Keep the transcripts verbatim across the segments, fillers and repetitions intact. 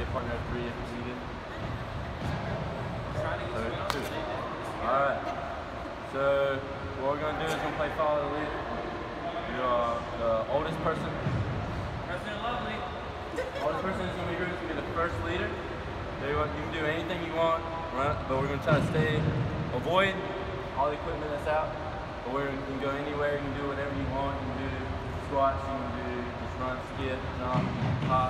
partner of three if you needed. So, two. Alright. So what we're gonna do is we're gonna play follow the leader. You are the oldest person. President Lovely. Oldest person is gonna be gonna be the first leader. You can do anything you want, right? But we're gonna try to stay, avoid all the equipment that's out. But we're, you can go anywhere, you can do whatever you want. You can do squats, you can do just run, skip, jump, hop.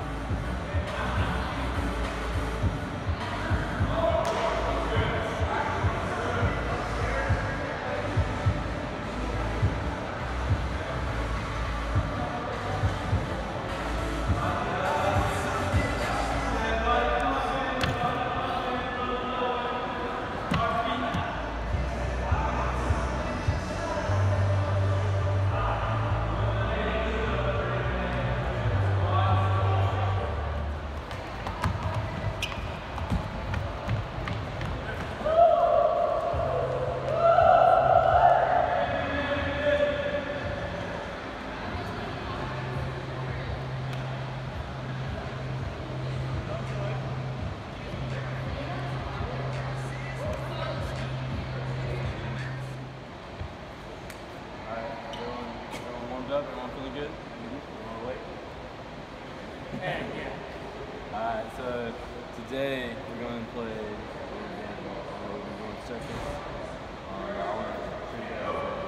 Up, everyone feeling good? Mm-hmm. Want to wait? Yeah, yeah. Alright, so today we're going to play a little game. Uh, we're going to go in circles. Um, I want to show you guys a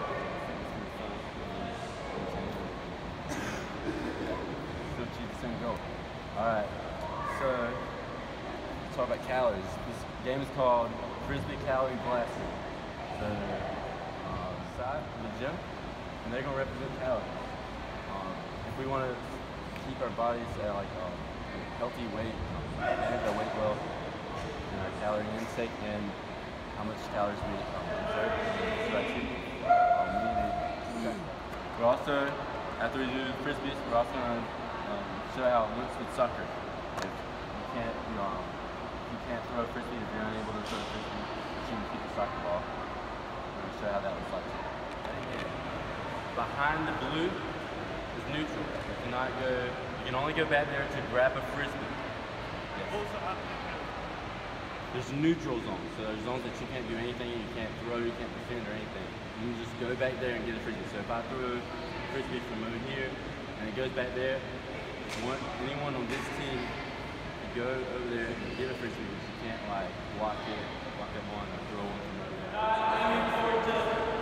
still achieve the same goal. Alright, so let's talk about calories. This game is called Frisbee Calorie Blasting. So, uh, side of the gym. And they're going to represent calories. Um, if we want to keep our bodies at like a healthy weight, manage our weight well, and our calorie intake, and how much calories we um, observe, so that's it. Um, we need to, okay. We're also, after we do frisbees, we're also going to um, show how it looks with soccer. If you can't, you know, um, if you can't throw a frisbee, if you're unable to throw a frisbee, but you can keep the soccer ball. We're going to show how that looks like. Behind the blue is neutral. You cannot go, you can only go back there to grab a frisbee. Yes. There's neutral zones, so there's zones that you can't do anything, you can't throw, you can't defend or anything. You can just go back there and get a frisbee. So if I throw a frisbee from over here and it goes back there, one, anyone on this team can go over there and get a frisbee, but you can't like block it, block that one or throw one from over there.